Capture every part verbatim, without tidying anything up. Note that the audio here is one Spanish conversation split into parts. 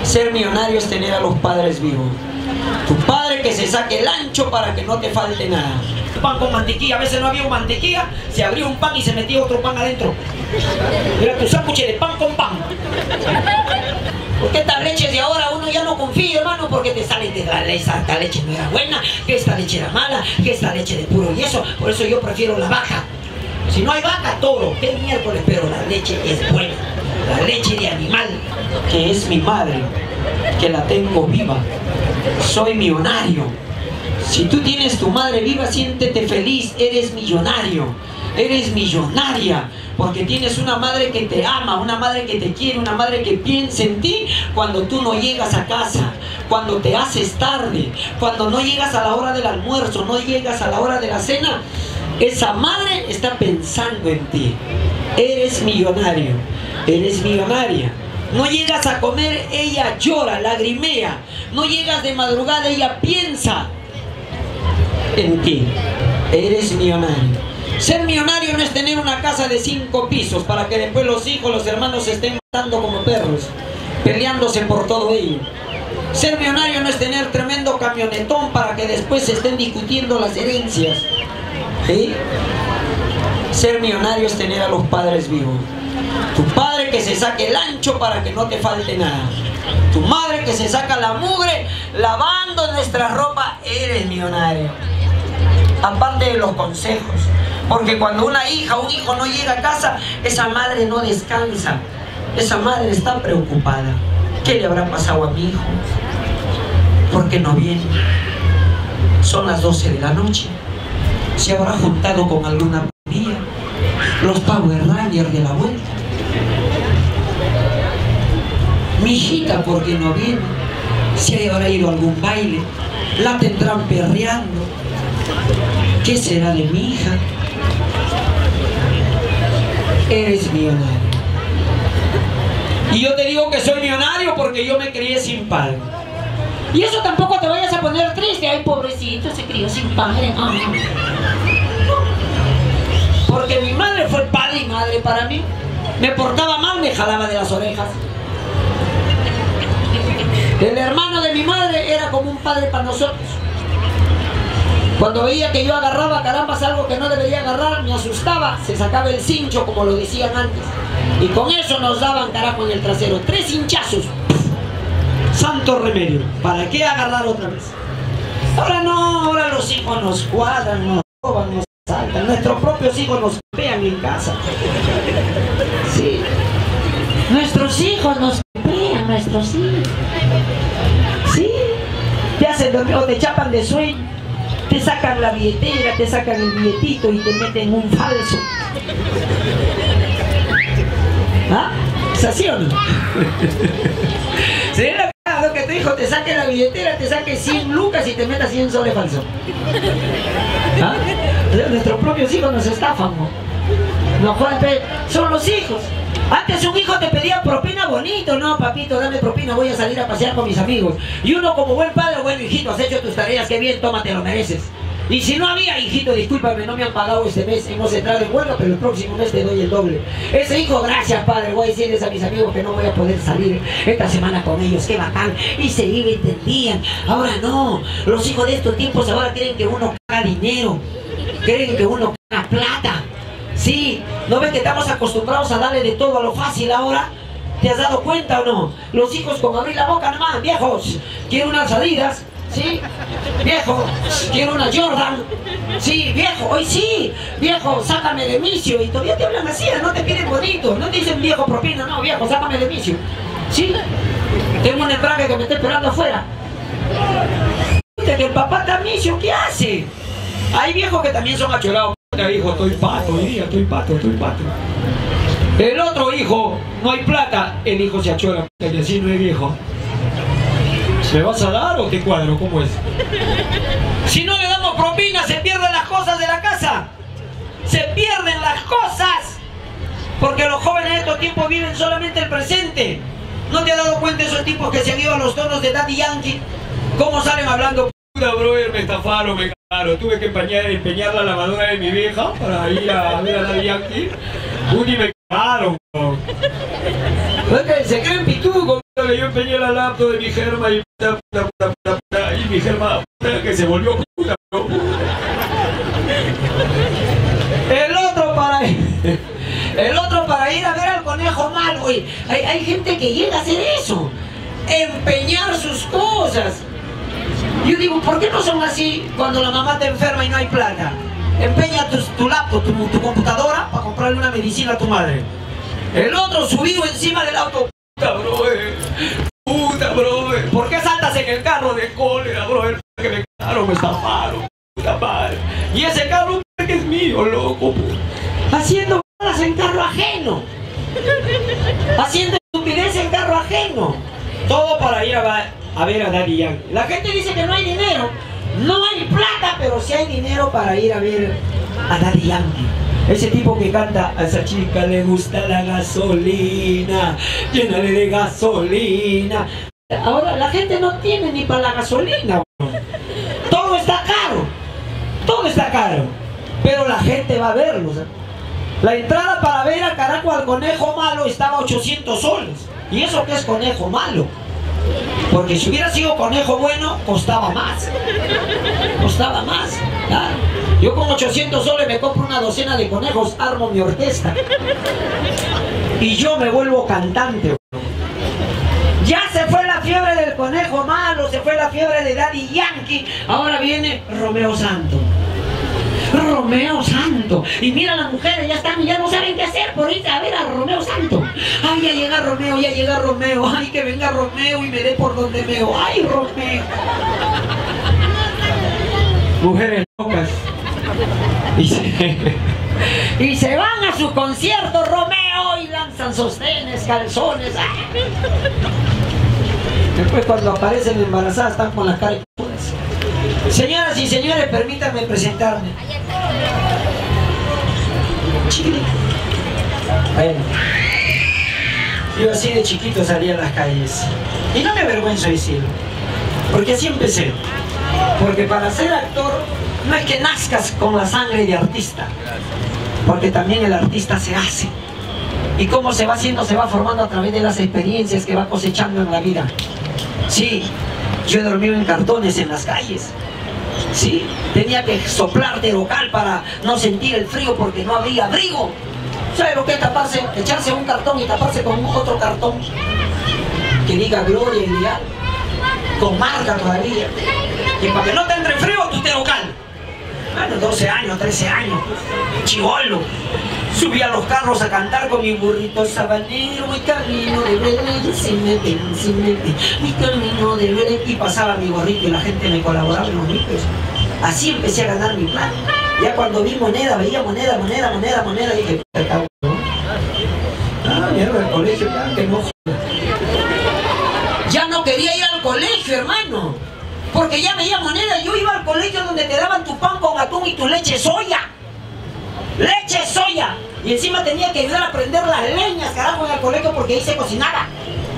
Ser millonario es tener a los padres vivos. Tu padre que se saque el ancho para que no te falte nada. Pan con mantequilla, a veces no había un mantequilla, se abría un pan y se metía otro pan adentro. Era tu sándwich de pan con pan. Porque estas leches de ahora uno ya no confía, hermano, porque te sale de la ley, esta leche no era buena, que esta leche era mala, que esta leche de puro yeso. Por eso yo prefiero la vaca. Si no hay vaca, toro, qué miércoles, pero la leche es buena. La leche de animal, que es mi madre, que la tengo viva. Soy millonario. Si tú tienes tu madre viva, siéntete feliz, eres millonario. Eres millonaria, porque tienes una madre que te ama, una madre que te quiere, una madre que piensa en ti cuando tú no llegas a casa, cuando te haces tarde, cuando no llegas a la hora del almuerzo, no llegas a la hora de la cena. Esa madre está pensando en ti. Eres millonario, eres millonaria. No llegas a comer, ella llora, lagrimea. No llegas de madrugada, ella piensa en ti. Eres millonario. Ser millonario no es tener una casa de cinco pisos para que después los hijos, los hermanos se estén matando como perros, peleándose por todo ello. Ser millonario no es tener tremendo camionetón para que después se estén discutiendo las herencias. ¿Sí? Ser millonario es tener a los padres vivos. Tu padre que se saque el ancho para que no te falte nada. Tu madre que se saca la mugre lavando nuestra ropa. Eres millonario. Aparte de los consejos. Porque cuando una hija o un hijo no llega a casa, esa madre no descansa. Esa madre está preocupada. ¿Qué le habrá pasado a mi hijo? ¿Por qué no viene? Son las doce de la noche. ¿Se habrá juntado con alguna pandilla? Los Power Rangers de la vuelta. Mi hijita, ¿por qué no viene? ¿Se habrá ido a algún baile? ¿La tendrán perreando? ¿Qué será de mi hija? Eres millonario. Y yo te digo que soy millonario porque yo me crié sin padre. Y eso tampoco te vayas a poner triste. Ay, pobrecito, se crió sin padre. Ay. Porque mi madre fue padre y madre para mí. Me portaba mal, me jalaba de las orejas. El hermano de mi madre era como un padre para nosotros. Cuando veía que yo agarraba carambas algo que no debería agarrar, me asustaba, se sacaba el cincho como lo decían antes. Y con eso nos daban carajo en el trasero. Tres hinchazos. Santo remedio. ¿Para qué agarrar otra vez? Ahora no, ahora los hijos nos cuadran, nos roban, nos saltan. Nuestros propios hijos nos pegan en casa. Sí. Nuestros hijos nos pegan, nuestros hijos. Sí. Te hacen dormir o te chapan de sueño. Te sacan la billetera, te sacan el billetito y te meten un falso. ¿Ah? ¿Es así o no? ¿Sería lo que tu hijo te saque la billetera, te saque cien lucas y te meta cien soles falso? ¿Ah? Nuestros propios hijos nos estafan, ¿no? No, son los hijos. Antes un hijo te pedía propina bonito. No, papito, dame propina, voy a salir a pasear con mis amigos. Y uno como buen padre, bueno, hijito, has hecho tus tareas, qué bien, toma, te lo mereces. Y si no había, hijito, discúlpame, no me han pagado este mes, hemos entrado en huelga, pero el próximo mes te doy el doble. Ese hijo, gracias, padre, voy a decirles a mis amigos que no voy a poder salir esta semana con ellos, qué bacán. Y se iba y entendían. Ahora no, los hijos de estos tiempos ahora creen que uno paga dinero, creen que uno paga plata. Sí, ¿no ven que estamos acostumbrados a darle de todo a lo fácil ahora? ¿Te has dado cuenta o no? Los hijos con abrir la boca nomás, viejos, quiero unas Adidas, ¿sí? Viejo, quiero una Jordan, sí, viejo, hoy sí, viejo, sácame de micio. Y todavía te hablan así, no te piden bonito, no te dicen viejo propina, no, viejo, sácame de micio. Sí, tengo un embrague que me está esperando afuera. Que el papá está micio, ¿qué hace? Hay viejos que también son achorados. Hijo, estoy pato, hoy día estoy pato, estoy pato. El otro hijo, no hay plata, el hijo se achora, que así no es viejo. ¿Me vas a dar o te cuadro? ¿Cómo es? Si no le damos propina, se pierden las cosas de la casa. Se pierden las cosas. Porque los jóvenes de estos tiempos viven solamente el presente. ¿No te has dado cuenta de esos tipos que se han ido a los tonos de Daddy Yankee? ¿Cómo salen hablando? Puta, brother, me estafaron, me cagaron. Tuve que empeñar, empeñar la lavadora de mi vieja para ir a ver a Daddy Yankee. Uy, me cagaron, bro. Porque se creen pituco. Yo empeñé la laptop de mi germa y puta, puta, puta, puta, puta, y mi germa puta, que se volvió puta, bro. El otro para ir, el otro para ir a ver al conejo malo. Oye, hay, hay gente que llega a hacer eso, empeñar sus cosas. Yo digo, ¿por qué no son así cuando la mamá te enferma y no hay plata? Empeña tu, tu laptop, tu, tu computadora para comprarle una medicina a tu madre. El otro subido encima del auto. Puta, bro, eh. Puta, bro, eh. ¿Por qué saltas en el carro de cólera, bro? Que me cagaron, me estafaron, puta madre. Y ese carro que es mío, loco, puta. Haciendo malas en carro ajeno. Haciendo estupidez en carro ajeno. Todo para ir a, a ver a Daddy Yankee. La gente dice que no hay dinero. No hay plata, pero sí hay dinero para ir a ver a Daddy Yankee. Ese tipo que canta, a esa chica le gusta la gasolina, llénale de gasolina. Ahora la gente no tiene ni para la gasolina, bro. Todo está caro, todo está caro, pero la gente va a verlo, ¿sabes? La entrada para ver a carajo al conejo malo estaba a ochocientos soles. ¿Y eso qué es conejo malo? Porque si hubiera sido conejo bueno, costaba más. Costaba más, ¿claro? Yo con ochocientos soles me compro una docena de conejos, armo mi orquesta. Y yo me vuelvo cantante. Ya se fue la fiebre del conejo malo, se fue la fiebre de Daddy Yankee. Ahora viene Romeo Santo. Romeo Santo. Y mira, las mujeres ya están, ya no saben qué hacer por ir a ver a Romeo Santo. Ay, ya llega Romeo, ya llega Romeo. Ay, que venga Romeo y me dé por donde veo. Ay, Romeo. Mujeres locas. Y se, y se van a su concierto Romeo y lanzan sostenes, calzones. Ay. Después cuando aparecen embarazadas están con las caras. Señoras y señores, permítanme presentarme. Chile. Bueno, yo así de chiquito salía a las calles. Y no me avergüenzo decirlo, porque así empecé. Porque para ser actor no es que nazcas con la sangre de artista, porque también el artista se hace. Y cómo se va haciendo, se va formando a través de las experiencias que va cosechando en la vida. Sí, yo he dormido en cartones en las calles. Sí, tenía que soplar de local para no sentir el frío porque no había abrigo. ¿Sabe lo que es taparse? Echarse un cartón y taparse con otro cartón que diga Gloria Ideal, con marca todavía. Y para que no te entre frío, tú te local. Bueno, doce años, trece años, chibolo. Subí a los carros a cantar con mi burrito sabanero, mi camino de Belén, si me ven, si me ven, mi camino de Belén. Y pasaba mi gorrito y la gente me colaboraba en los ricos. Así empecé a ganar mi plata. Ya cuando vi moneda, veía moneda, moneda, moneda, moneda, dije, ¿no? Ah, mierda, el colegio, ya, que no. Ya no quería ir al colegio, hermano. Porque ya veía moneda. Yo iba al colegio donde te daban tu pan con atún y tu leche soya. ¡Leche soya! Y encima tenía que ayudar a prender las leñas, carajo, en el colegio porque ahí se cocinaba.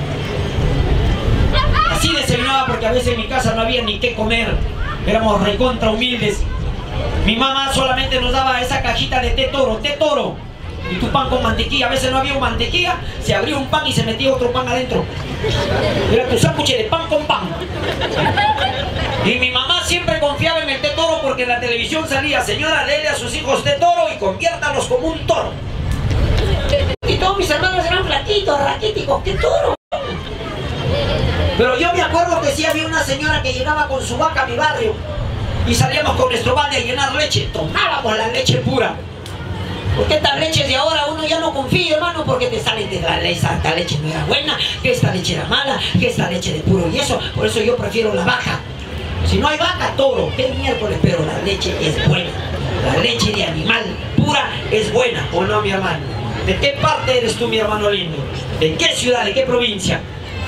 Así desayunaba porque a veces en mi casa no había ni qué comer. Éramos recontra humildes. Mi mamá solamente nos daba esa cajita de té toro, té toro. Y tu pan con mantequilla. A veces no había mantequilla, se abría un pan y se metía otro pan adentro. Era tu sándwich de pan con pan. Y mi mamá siempre confiaba en el té toro porque en la televisión salía: señora, dele a sus hijos té toro y conviértalos como un toro. Y todos mis hermanos eran flatitos, raquíticos, té toro. Pero yo me acuerdo que sí había una señora que llegaba con su vaca a mi barrio y salíamos con nuestro balde a llenar leche. Tomábamos la leche pura. Porque estas leches de ahora uno ya no confía, hermano, porque te salen de la leche, esta leche no era buena, que esta leche era mala, que esta leche de puro yeso. Por eso yo prefiero la vaca. Si no hay vaca, toro, qué miércoles, pero la leche es buena. La leche de animal pura es buena, ¿o no, mi hermano? ¿De qué parte eres tú, mi hermano lindo? ¿De qué ciudad, de qué provincia?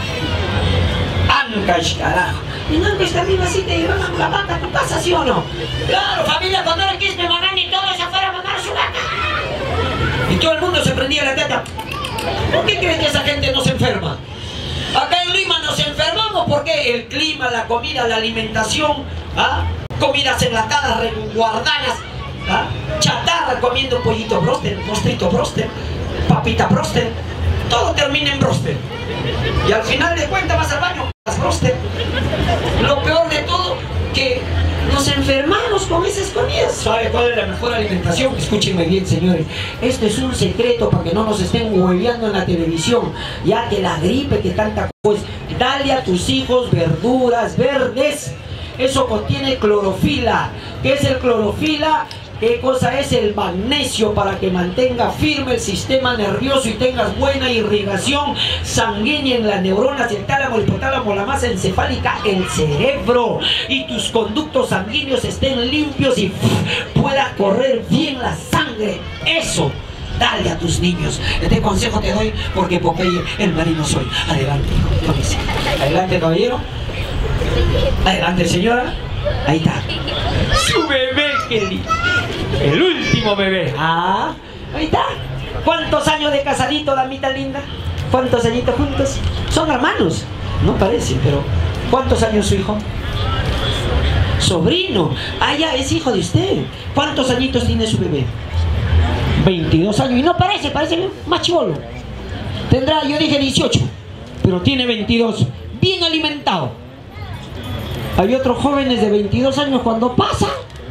Ancash, carajo. Y no, que también así te llevan la vaca a tu casa, ¿sí o no? Claro, familia, cuando era el quisme, mamá y todo se fuera a mamar a su vaca. Y todo el mundo se prendía la teta. ¿Por qué crees que esa gente no se enferma? Acá en Lima nos enfermamos porque el clima, la comida, la alimentación, ¿ah? Comidas enlatadas, resguardadas, ¿ah? Chatarra, comiendo pollito broster, mostrito broster, papita broster, todo termina en bróster. Y al final de cuentas vas al baño, vas bróster. Lo peor de todo, que nos enfermamos con esas comidas. ¿Sabe cuál es la mejor alimentación? Escúchenme bien, señores. Esto es un secreto para que no nos estén hueveando en la televisión. Ya que la gripe, que tanta cosa. Dale a tus hijos verduras verdes. Eso contiene clorofila. ¿Qué es el clorofila? ¿Qué cosa es el magnesio? Para que mantenga firme el sistema nervioso y tengas buena irrigación sanguínea en las neuronas, el tálamo, el hipotálamo, la masa encefálica, el cerebro, y tus conductos sanguíneos estén limpios y pueda correr bien la sangre. Eso, dale a tus niños. Este consejo te doy porque Popeye el marino soy. Adelante, hijo. Adelante, caballero. Adelante, señora. Ahí está. Su bebé, Kelly. El último bebé. Ah, ahí está. ¿Cuántos años de casadito, damita linda? ¿Cuántos añitos juntos? Son hermanos. No parecen, pero ¿cuántos años su hijo? Sobrino. Ah, ya, es hijo de usted. ¿Cuántos añitos tiene su bebé? veintidós años. Y no parece, parece más chibolo. Tendrá, yo dije dieciocho, pero tiene veintidós. Bien alimentado. Hay otros jóvenes de veintidós años cuando pasa.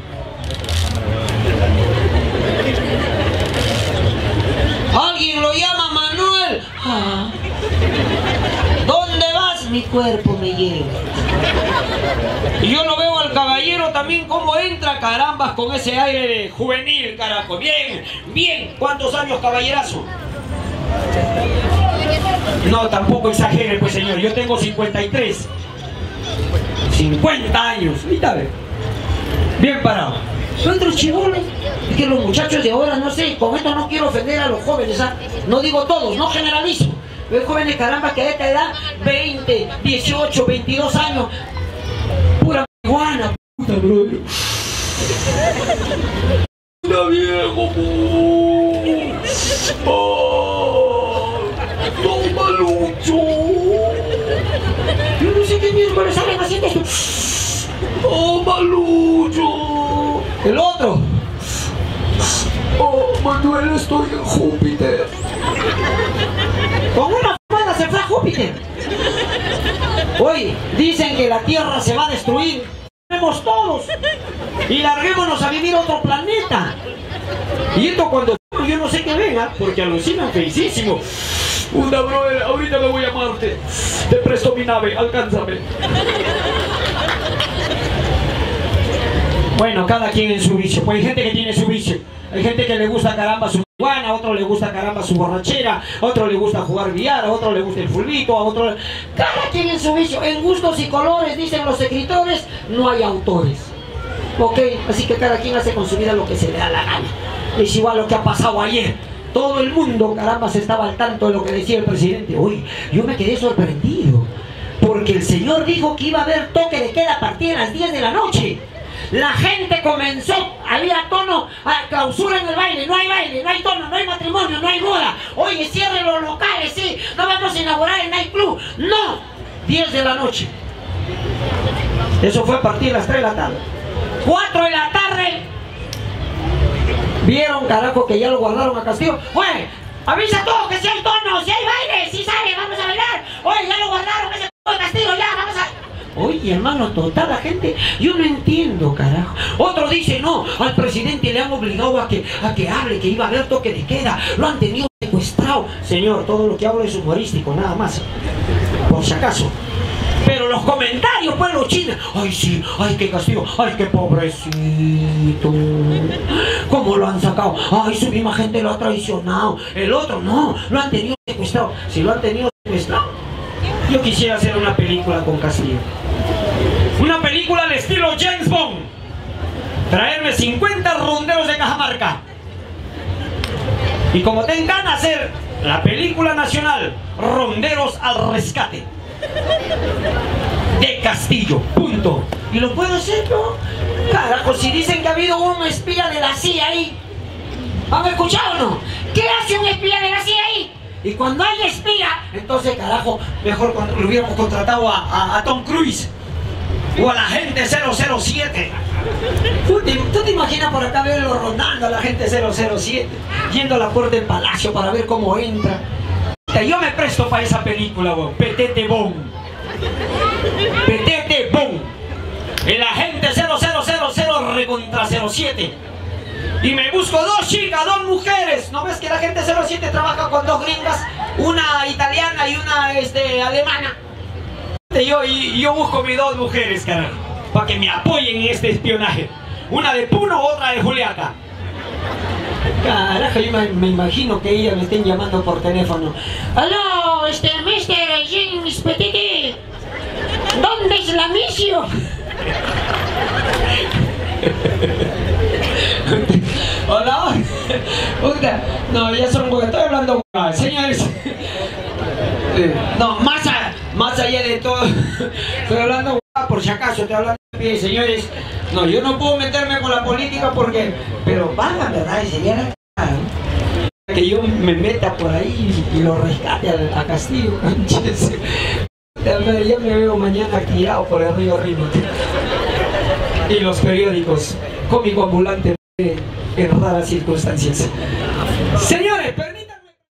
Alguien lo llama Manuel. Ah. ¿Dónde vas? Mi cuerpo me lleva. Y yo lo veo al caballero también cómo entra, carambas, con ese aire de juvenil, carajo. Bien, bien. ¿Cuántos años, caballerazo? No, tampoco exagere, pues, señor. Yo tengo cincuenta y tres. cincuenta años. Ahorita ve. Bien parado. Otros chibolos. Es que los muchachos de ahora, no sé, con esto no quiero ofender a los jóvenes, ¿ah? No digo todos, no generalizo. Hay jóvenes, caramba, que a esta edad, veinte, dieciocho, veintidós años, pura marihuana, puta, brother. Puta viejo, oh, toma Lucho. Yo no sé qué miércoles salen haciendo esto. Toma Lucho. El otro. Oh, Manuel, estoy en Júpiter. Con una fumada se fue a Júpiter. Hoy dicen que la Tierra se va a destruir. Vemos todos. Y larguémonos a vivir a otro planeta. Y esto cuando yo no sé qué venga, porque alucinan feísimo. Una brother, ahorita me voy a Marte. Te presto mi nave, alcánzame. Bueno, cada quien en su vicio. Pues hay gente que tiene su vicio. Hay gente que le gusta, caramba, su marihuana, a otro le gusta, caramba, su borrachera, a otro le gusta jugar billar, a otro le gusta el fulbito, a otro... Cada quien en su vicio. En gustos y colores, dicen los escritores, no hay autores. Ok, así que cada quien hace con su vida lo que se le da la gana. Es igual lo que ha pasado ayer. Todo el mundo, caramba, se estaba al tanto de lo que decía el presidente. Uy, yo me quedé sorprendido. Porque el señor dijo que iba a haber toque de queda a partir de las diez de la noche. La gente comenzó, había tono, a clausura en el baile, no hay baile, no hay tono, no hay matrimonio, no hay boda. Oye, cierren los locales, sí, no vamos a inaugurar el nightclub. No, diez de la noche. Eso fue a partir de las tres de la tarde. cuatro de la tarde. Vieron, carajo, que ya lo guardaron a Castillo. Oye, avisa todo, que si hay tono, si hay baile, si sale, vamos a bailar. Oye, ya lo guardaron, ese c*** Castillo, ya, vamos a... Oye, hermano, total la gente, yo no entiendo, carajo. Otro dice, no, al presidente le han obligado a que, a que hable, que iba a haber toque de queda, lo han tenido secuestrado. Señor, todo lo que hablo es humorístico, nada más, por si acaso. Pero los comentarios, pues, los chinos, ay sí, ay qué castigo, ay qué pobrecito, cómo lo han sacado, ay su misma gente lo ha traicionado. El otro, no, lo han tenido secuestrado. Si lo han tenido secuestrado, yo quisiera hacer una película con Castillo. Una película al estilo James Bond. Traerme cincuenta ronderos de Cajamarca. Y como tengan a hacer la película nacional, Ronderos al Rescate. De Castillo, punto. Y lo puedo hacer, ¿no? Carajo, si dicen que ha habido un espía de la C I A ahí. ¿Han escuchado o no? ¿Qué hace un espía de la C I A ahí? Y cuando hay espía, entonces, carajo, mejor lo hubiéramos contratado a, a, a Tom Cruise. O a la gente cero cero siete. ¿Tú te, ¿Tú te imaginas por acá verlo rondando a la gente cero cero siete? Yendo a la puerta del palacio para ver cómo entra. Yo me presto para esa película, weón. Petete Bon. Petete Bon. El agente cero cero cero cero recontra cero siete. Y me busco dos chicas, dos mujeres. ¿No ves que la gente cero siete trabaja con dos gringas? Una italiana y una este, alemana. Yo, y, yo busco mis dos mujeres, carajo, para que me apoyen en este espionaje. Una de Puno, otra de Juliaca. Carajo, yo me, me imagino que ellas me estén llamando por teléfono. Aló, este, mister James Petite, ¿dónde es la misión? Hola, puta, no, ya son, estoy hablando, señores. No, más, a, más allá de todo, estoy hablando, por si acaso, estoy hablando bien, señores. No, yo no puedo meterme con la política porque, pero van a verdad, y sería la cara, ¿no? Que yo me meta por ahí y lo rescate a, a Castillo, manches. Ya me, ya me veo mañana tirado por el río Rima. Y los periódicos, cómico ambulante en raras circunstancias. Señor.